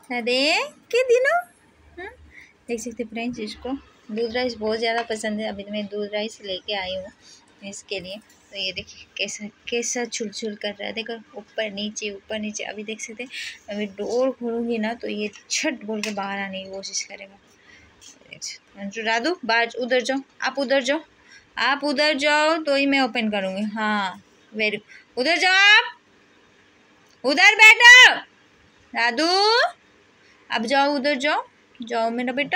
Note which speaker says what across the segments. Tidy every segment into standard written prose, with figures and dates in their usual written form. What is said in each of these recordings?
Speaker 1: अरे के दिनों देख सकते फ्रेंड्स, इसको दूध राइस बहुत ज़्यादा पसंद है। अभी तो मैं दूध राइस लेके आई हूँ इसके लिए। तो ये देखिए कैसा कैसा छुल कर रहा है, देखो ऊपर नीचे। अभी देख सकते हैं, अभी डोर खोलूँगी ना तो ये छट बोल के बाहर आने की कोशिश करेगा। राधू बाहर उधर जाओ, आप उधर जाओ तो ही मैं ओपन करूँगी। हाँ वेरी, उधर जाओ, आप उधर बैठो राधू, अब जाओ उधर जाओ मेरा बेटा।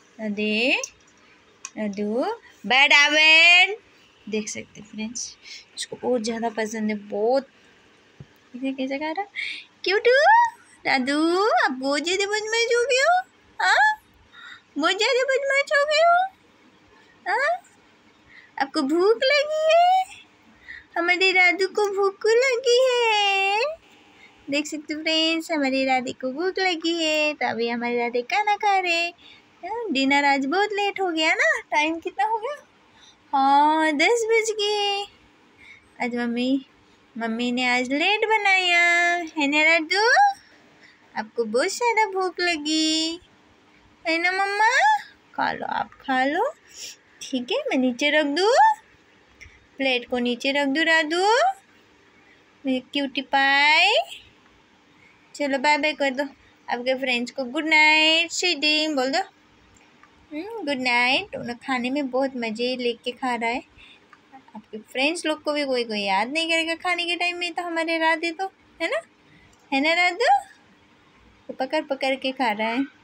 Speaker 1: राधू बैठ आवेन। देख सकते फ्रेंड्स, इसको बहुत ज़्यादा पसंद है, बहुत। कैसे कह रहा क्यूटू राधू, आप बहुत ज़्यादा बदमाश हो गए हो। हाँ बहुत ज़्यादा बदमाश हो गए हो। हाँ आपको भूख लगी है, हमारे राधू को भूख लगी है। देख सकते फ्रेंड्स, हमारी राधे को भूख लगी है तो अभी हमारे राधे खाना खा रहे। डिनर आज बहुत लेट हो गया ना, टाइम कितना हो गया? हाँ 10 बज गए। आज मम्मी ने आज लेट बनाया है ना राधू, आपको बहुत ज़्यादा भूख लगी है ना मम्मा? खा लो, आप खा लो, ठीक है। मैं नीचे रख दूँ, प्लेट को नीचे रख दूँ राधू, मेरी क्यूटी पाई। चलो बाय बाय कर दो आपके फ्रेंड्स को, गुड नाइट स्वीटी बोल दो। Good night. उन्हें खाने में बहुत मज़े लेके खा रहा है। आपके फ्रेंड्स लोग को भी कोई याद नहीं करेगा खाने के टाइम में, तो हमारे राधे तो है ना राधू, तो पकड़ के खा रहा है।